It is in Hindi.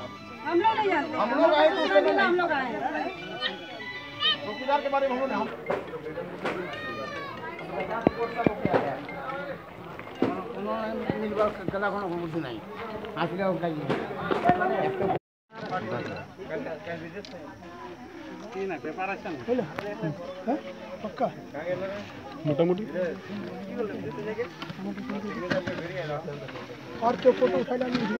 हम लोग नहीं जानते, हम लोग आए तो हम लोग आए चौकीदार के बारे में हम उन्होंने मिलवा गला खड़ा हो मुझे नहीं आखिर और कहीं तीन प्रिपरेशन है पक्का मोटा मोटी और तो फोटो उठाना नहीं